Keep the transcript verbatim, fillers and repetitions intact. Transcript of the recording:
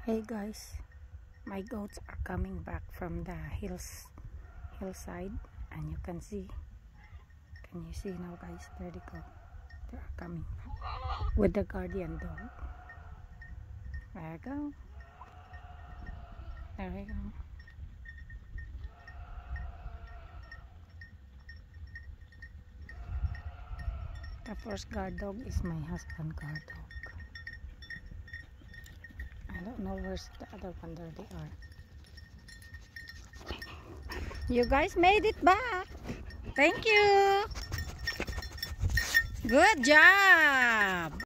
Hey guys, my goats are coming back from the hills hillside, and you can see can you see now guys? There they go. They are coming back with the guardian dog. There you go. There we go. The first guard dog is my husband guard dog. I don't know where's the other one. There they are. You guys made it back. Thank you. Good job.